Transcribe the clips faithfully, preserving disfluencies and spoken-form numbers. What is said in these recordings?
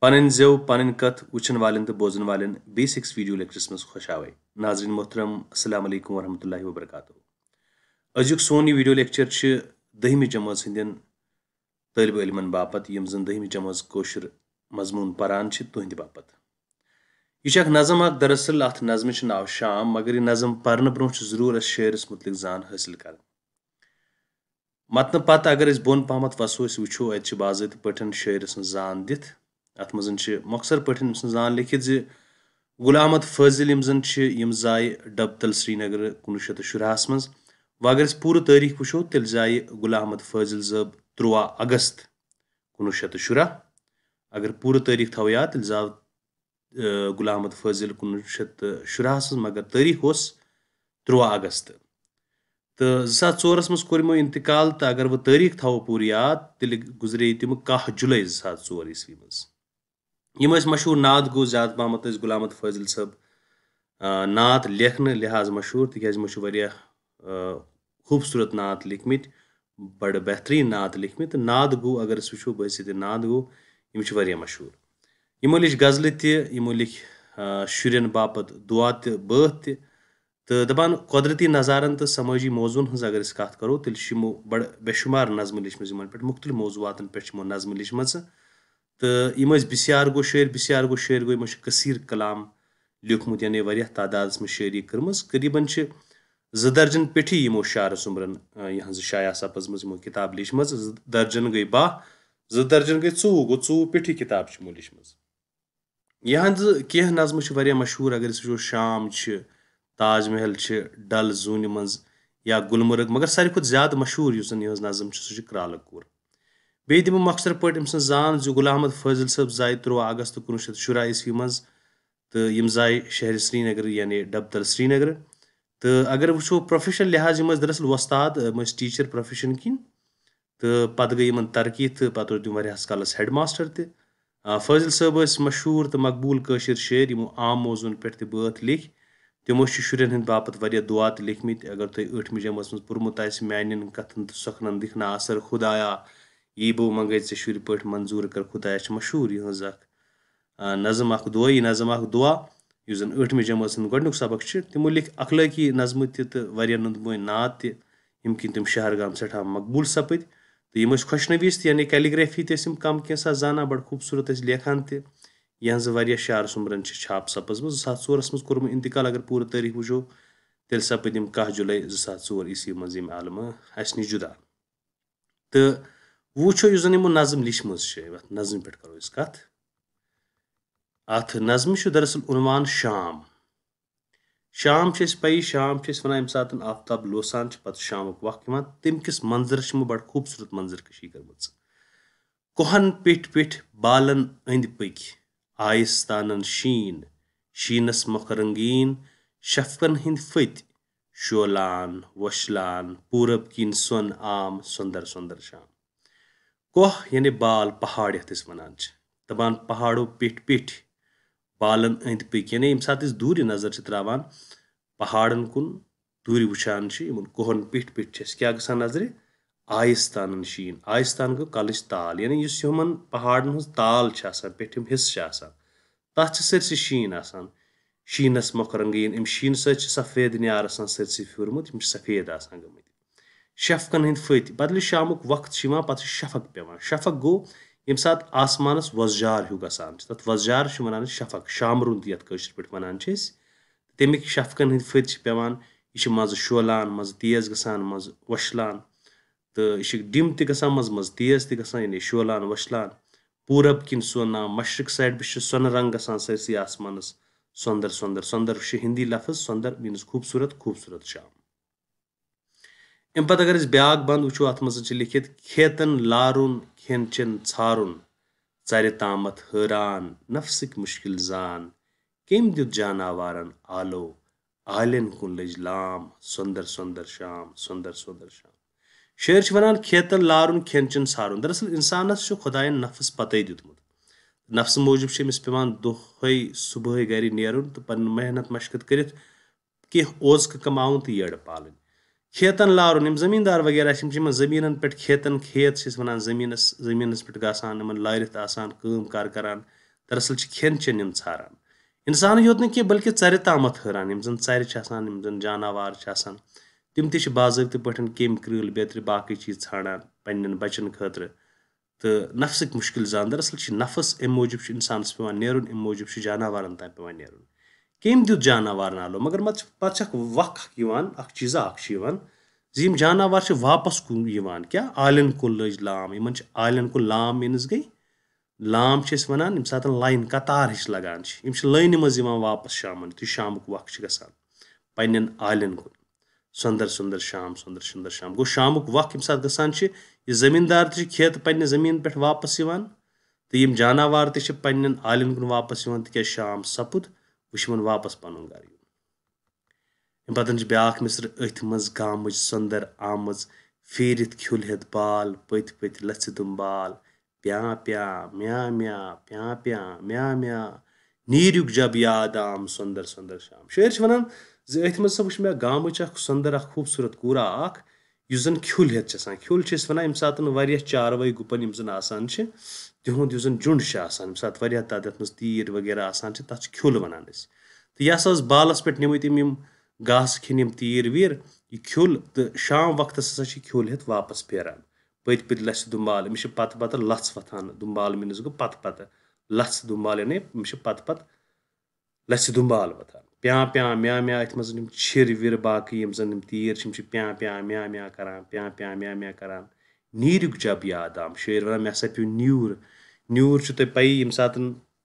पन जेव पन कथ वुचन वालन तो बोजन वालन बेसिक्स वीडियो लेक्चरस में खुश आवे नाजरीन मोहतरम अस्सलाम वालेकुम वरहमतुल्लाहि वबरकातुहू अजुक सोन यह वीडियो लेक्चर दहमी जमात हंदन तलब इलमन बापत यम जन दहमी जमात कोशर मजमून परान तुहंद बापत यह नज़म अख दरअसल अत नज़म नाव शाम मगर यह नज़म पर्न ब्रोह जरूर शेरस मुतलिक जान हासिल कर मतन पत अगर बोन पहमत वसो वो अत बाज़ात पे शेर जान दिथ अत मज मौखसर पे जान लिखित जे गुलाम अहमद फाजिल यम जन यम जाए डबतल श्रीनगर कुनवु शत शुराहस मज व अगर पूर तारीख वो तेल जाए गुलाम अहमद फाजिल जब त्रुवा अगस्त कुनवु शत शुराह अगर पूर तारीख थो याद तेल जाव गुलाम अहमद फाजिल कुनवु शत शुराहस मगर तारीख उस त्रुवा अगस्त तो ज़ात चोरस मज कोर यमो इंतकाल तो अगर वह तारीख थो पूर याद तेल गुजरे तम कह जुलाई ज़ात चोर ईस्वी मज यम मशहूर नात गो ज्यादा पहमत गुलाम अहमद फाजिल सब नात लेखन लिहाज मशहूर तिकाज यमो खूबसूरत नात लिखमित बड़ बेहतरीन नात लिखमित नात गो अगर वो बहसियत नात गो यम मशहूर यमो लिख ghazal तमो लिख शुरन बापत दुआ त बात तो दपान कुदरती नज़ारन तो समाजी मौजून हज अगर कत करो तेल यमो बड़ बेशुमार नज़म लिखम पे मुख्तलिफ मौजूआतन पे नज़म लिखम तो यम बिस्यार गो शेर बिस्यार गो शेर गो यमो कसीर कलाम लिखमुत यानी वह तादाद में शेरी कर्म करीबन ज दर्जन पेठी यमो शार सुमरन यह शाया सपजम यमो किताब लिखम दर्जन गई बाह ज दर्जन गई चौव गो चौव पेठी किताब यमो लिखम यहज कह नज़म मशहूर अगर वो शाम ताज महल डल जून मज या गुलमर्ग मगर सारे खुद ज्यादा मशहूर उस नज़म सह क्रल कूर बे दिमो मख्सर पे जान जो गुलाम अहमद फाजिल सब जाए त्रुवा अगस्त कुनवु शत शुराह ईस्वी मज तो यम जाए शहर श्रीनगर यानी डबतल श्रीनगर तो अगर वो प्रोफेशन लिहाज यम दरअसल वस्ताद टीचर प्रोफेशन किन तो पत गई इन तरक्की तो पत रोद वस कलस हेड मास्टर त फाजिल सब मशहूर तो मकबूल कशिर शेर यमो आम मौजून पे बात लिख तमो शुरन हंद बापत दुआ त लिखमित अगर तुम ठमी जमात मज पोर्मुत मान कथन तो सखनन दिखना असर खुदाया यी बो मंगे ऐ शुर पे मंजूर कर खुदाया मशहूर यहज नज़म अख दुआ नज़म अख दुआ यु जन ठमी जमात गोडनुक सबक तमो लिख अखलाकी नज़म तह नंदमो नात तम किन तम शहरगाम सठा मकबूल सपद तो यम खुशनवीस यानी कैलीग्राफी तम कम कैसा जाना बड़ खूबसूरत लेखान त यहज वह शार सुमरन छाप सपजम ज़ात चोरस मज कोर इंतकाल अगर पूर तारीख वो तेल सपद यम कह जुलाई ज़ात चोर ईस्वी मज यम आलम अस नश जुदा तो वो जन यमो नज़म लिखम नज़म पे करो कत अत नज़म दरअसल उनवान शाम शाम पई शाम वन यम सात आफ्ताब लोसान पे शामुक वक्त तम किस मंजर बड़ खूबसूरत मंजर कशी कर कोहन पिठ पिठ बालन अंद पक आयस्तानन शीन शीनस मुख रंगीन शफकन हिंद फत शोलान वशलान पूरब किन सोन आम सुंदर सुंदर शाम कोह यानी बाल पहाड़ यथ वनान दपान पहाड़ों पिठ पिठ बालन अंद पक यानी यम सात दूर नजर त्रावान पहाड़न कुन दूर वुचान कोहन पिठ पिठ क्या गसान नजर आयस्तान शीन आयस्तान गो कलच ताल यानी यमन पहाड़न हज ताल पेठम हिस्स तथ सरसी शीन आसान शीनस मुख रंगीन अम शीन सफेद न्यार सरसी फिरमुत सफेद गमत शफकन हंद फत बदल शामुक वक्त पे शफक पे शफक गो यम सात आसमानस वजजार हूँ गसान तथ वजजार वन शफक शाम रुंद ये पे वन तमिक शफकन हंद फत पेवान यह मज शोलान मज तेज गसान मज वशलान तो यह डिम तक मज मज तेज तक यानी शोलान वशलान पूरब किन सोना मशरक साइड बह सोन रंग गसान सरसी आसमानस सुंदर सुंदर सुंदर हिंदी लफज सुंदर मीनस खूबसूरत खूबसूरत शाम अम पे अगर ब्या बंद वो अत मज लिखित खेतन लारुन खेन चन छारुन चर तामत हैरान नफसिक मुश्किल जान कम दुत जानावारन आलो आलिन कुन लज लाम सुंदर सुंदर शाम सुंदर सुंदर शाम शेर वन खेतन लारुन खेन चन छारुन दरअसल इंसानस खुदायन नफस पत दुतमुत नफ्स मूजूब पे दोहे सुबह गर नेरुन तो पन मेहनत मशकत कर ओज कमाउन तो येड़ पालन खेतन लारुन यम जमींदार वगैरह जमीन पे खेतन खेत वन जमीनस जमीनस पे गसान लारित आसान काम कार करान दरअसल खेन चेन यम ारान इंसान योत न कह बल्कि षर तामत हरान यम जन षर यम जन जानवर तम तह बाज़ाब्त पे केम क्रिल बेतर बाकी चीज ारान पन्न बचन खतर तो नफ्सिक मुश्किल जान दरअसल नफ्स अम मूजूब इंसान पे नेरुन अम मूजूब जानवरन तान पे नेरुन केम दुत जानवर आलो मगर मत पे वक चीज़ा जी जानवर वापस कुन क्या आलन कुन लज लाम इन आलन कुन लाम मीनस गई लाम वन यम सात लाइन कतार हिश लगान लाइन मज वापस शाम यु शामुक वक गसान पन्न आलन कुन सुंदर सुंदर शाम सुंदर सुंदर शाम गो शामुक वक यम सात गसान यह जमींदार तह खेत पन्ने जमीन पे वापस तो यम जानवर तह पन्न आलन कुन वापस तिक शाम सपुद वह वापस पन गर अम पतन ब्याक मिसर अथ मज गामच सुंदर आमज फेरित खुल हेत बाल पत पत लथ तुम बाल प्या प्या म्या म्या प्या प्या म्या म्या नीरुक जब याद आम सुंदर सुंदर शाम शायर वन अथ मज वुच मे गामच सुंदर खूबसूरत कूरा युस जन खुल हेत खुल वन यम सात चारवई गुपन यम जन आसान तिहुंद युस जन झुंड यम सात तादाद मज तीर वगैरह आसान तथ खुल वनान तो यह हसा बालस पे निमित यम घास खिन तीर वीर यह खुल तो शाम वक्त हसा खुल हेत वापस फेरान पत पत लथ दुम्बाल अमिस पत पत लथ वथान दुम्बाल मीनस गो पत पत लथ दुम्बाल यानी अमिस पत पत लथ दुम्बाल वथान प्या प्या म्या म्या अथ मज छिर विर बाकी यम जन तीर प्या प्या म्या म्या करान प्या प्या म्या म्या करान नीरुक जब याद आम शायर वन मे हसा पे न्यूर न्यूर तुह पई यम सात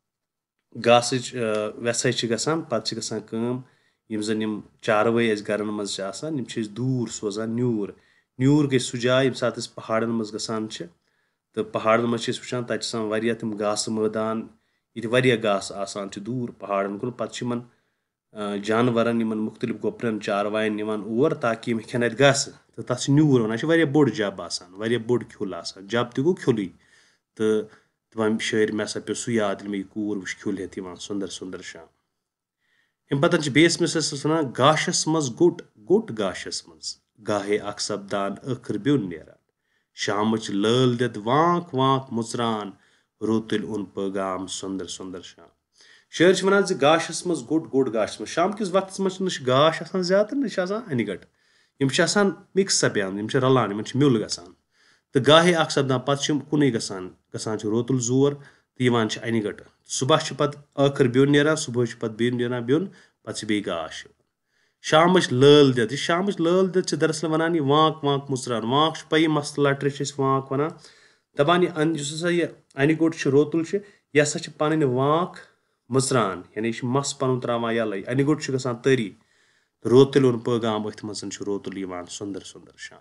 घास वैसा गसान पत गसान कम यम जन यम चारवई अस गरन मज आसान यम दूर सोजान न्यूर न्यूर गई सु जाय यम सात पहाड़न मज गसान तो पहाड़न मज वुचान तत तम घास मैदान ये वारिया घास आसान दूर पहाड़न कुन पत जानवरन इन मुख्तलिफ गोपरन चारवायन निवान और ताकि यम हेन अत घास तो तथ न्यूर वन वारिया बोड़ जब आसान वारिया बोड़ खुल आसान जब तह गो खुल तो दपान शायर मे हसा पे सु याद मे कूर वुच खुल हेत सुंदर सुंदर शाम अम पतन बेस मिसरस वन गाशस मज गोट गोट गाशस मज गाहे अख सपदान अखर ब्युन नेरान शामच लल दित वांक वांक मुचरान रोतुल उन पैगाम सुंदर सुंदर शाम शायर वन गाशस मज गोट गोट गाशस मज शाम किस वक्त मज न गाश आसान ज्यादा न अनिगट यम मिक्स सपयान यम रलान यम म्युल गसान तो गाहे अख सपदान पत कुन गसान गसान रोतुल जोर तो यवान अनिगट सुबह पत आखर ब्युन नेरान सुबह पत बे नेरान ब्युन पत बे गाश शामच लल दित यह शामच लल दित दरअसल वन यह वांक वांक मुचरान वांक पई मस लटर वांक वन दपान यह अनिगोट रोतुल यह हसा पन वांक मुचरान यानी यह मस पन त्रावान यल अनिगोट गसान तरी रोतुल उन पैगाम अथ मज रोतुल सुंदर सुंदर शाम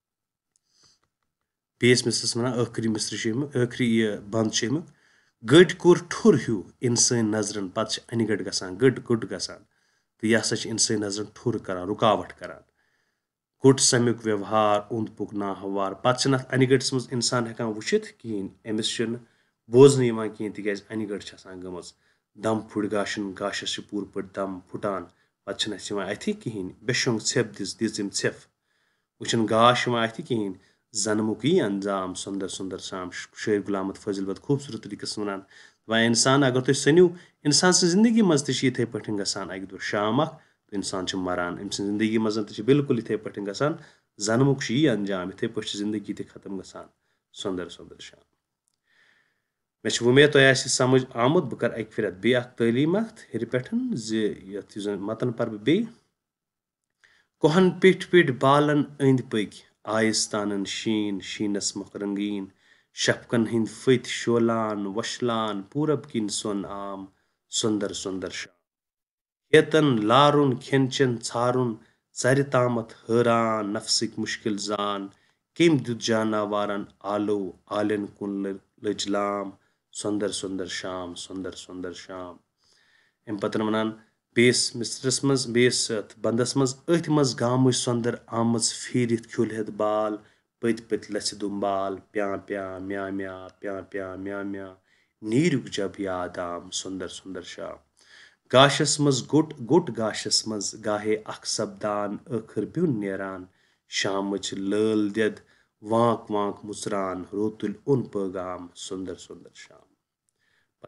बेस मिसरस वन आखरी मिसर आखरी यह बंद अमुक गड कोर ठुर हूँ इंसान नजरन पत अनिगट गसान गड गुट गसान तो यह हसा इंसान नजरन ठुर करान रुकावट करान गुट समुक व्यवहार उंद पुक नाहवार पत अनिगटस मज इंसान हेकान वुचित कहें अमिस बोजन कहें तिक अनिगट गमज दम फुट गाशन गाशस पूर पे दम फुटान पत अथ कहें बेशोंग छेप दिस दिम छेप वह गाश अथ कहें जन्मुक यी अंजाम सुंदर सुंदर शाम शायर गुलाम अहमद फजल बहुत खूबसूरत तरीकस वन वह इंसान अगर तुम सनू इंसान जिंदगी मज थे पे गसान अक दो शाम तो इंसान मरान अम जिंदगी मज बिल्कुल इथे पे गसान जन्मुक यी अंजाम इथे पे जिंदगी तह खत्म गसान सुंदर सुंदर शाम मे उम्मीद तुम समझ आमुत बह कर अक फिर बे तालीम हेर पे जी मतन पर बे कोहन पिठ पिठ बालन अंद पक आयस्तानन शीन शीनस मुख रंगीन शफकन हिंद फत शोलान वशलान पूरब किन सोन आम सुंदर सुंदर शाम खेतन लारुन खेन चन छारुन षर तामत हैरान नफसिक मुश्किल जान केम दुत जानवारन आलो आलन कुन लजलाम सुंदर सुंदर शाम सुंदर सुंदर शाम अम पतन वनान बेस मिसरस मज बेस बंदस मज अथ मज गामच सुंदर आमज फेरित खुल हेत बाल पत पत लथ दुम्बाल प्या प्या म्या म्या प्या प्या म्या म्या नीरुक जब याद आम सुंदर सुंदर शाम गाशस मज गोट गोट गाशस मज गाहे अख सपदान अखर ब्युन नेरान शामच लल दिद वांक वांक मुचरान रोतुल उन पैगाम सुंदर सुंदर शाम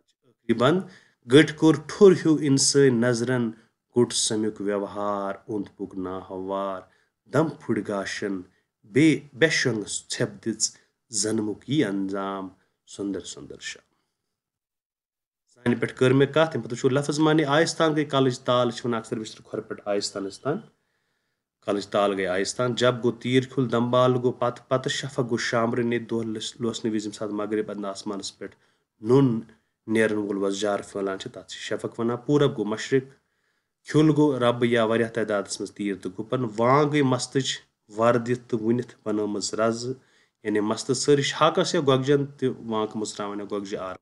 बंद गट कोर ठुर हूँ इंसान नजरन गुट समुक व्यवहार उंद पुक ना हवार दम फुड़ गाशन बे बेशंग छेप दिच जन्मुक ये अंजाम सुंदर सुंदर शाम सानि पे कर मे कत पे वो लफज माने आयस्तान गई कलज ताल अक्सर बिस्तर खोर पे आयस्तान कलज ताल गई आयस्तान जब गो तीर खुल दम्बाल गो पत पत शफक गो शामर ने दो लोसने विज सात मगरब अद आसमान पे नुन नेरन वोल वजार फैलान तथ शफक वन पूरब गो मशरक खुल गो रब या वारिया तादाद मज तीर तो गुपन वां गई मस्तच वर्दित तो वुनित बनम रज यानी मस्त सरिश हाकस या गोगजन तो वाक मुसरावन गोगज आर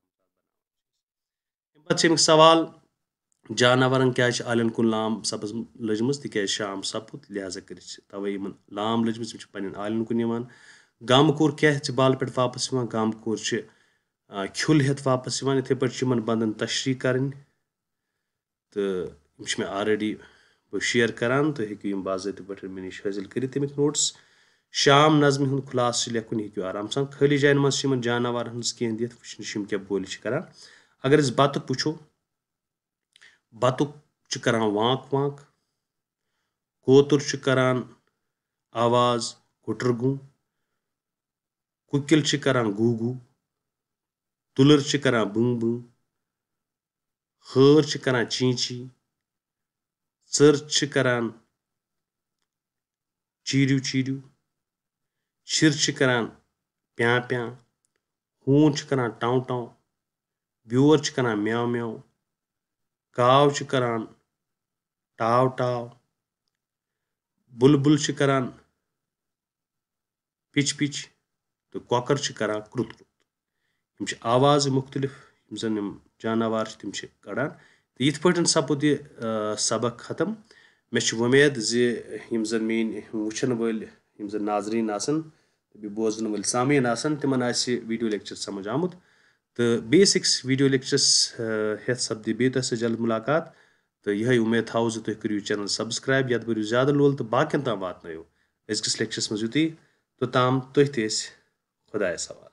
पे सवाल जानवरन क्या आलन कुन लाम सब्ज लजम तिक शाम सपुत लिहाजा कर तवे लाम लजम पे आलन कुन गम कोर क्या बाल पे वापस गम कोर खुल हेत वापस इथे पे बंदन तशरी कर तो मे ऑलरेडी बह शेयर करान तो हेक्यू बाज़ाब्त पे मे नश हासिल कर तमिक नोट्स शाम नज़म हूँ खुलास लेखन हेक्यू आराम सान खाली जान मज जानवर हज कह दिख वो क्या बोल करान अगर अस बतुक वुचो बतुक करान वाक वाक कोतुर करान आवाज गुटर गू कुकिल करान गू गू तुलर करान बुं बुं हर करान ची ची चर करान चीरियो चीरियो छिर करान प्या प्या हून करान टाउ टाउ ब्योर करान म्याव म्याव काव करान टाव टाव बुलबुल करान पिच पिच तो कॉकर करान क्रुत क्रुत यम आवाज मुख्तलिफ यम जन जानवर तम कड़ान तो यथ पे सपुद यह सबक खत्म मे उम्मीद यम जन मीन वुचन वल यम जन नाजरीन आसन तो बोजन वल सामीन आसन तिमन आसि वीडियो लेक्चर समझ आमुत तो बेसिक्स वीडियो लेक्चर्स हेत सपदि बे तुह जल्द मुलाकात तो यह उम्मीद थो तुम करो चैनल सब्सक्राइब यत बरू ज्यादा लोल तो बाकियन ताम वातनो अजकिस लेक्चर्स मज युति तो ताम तुह खुदायस हवाल।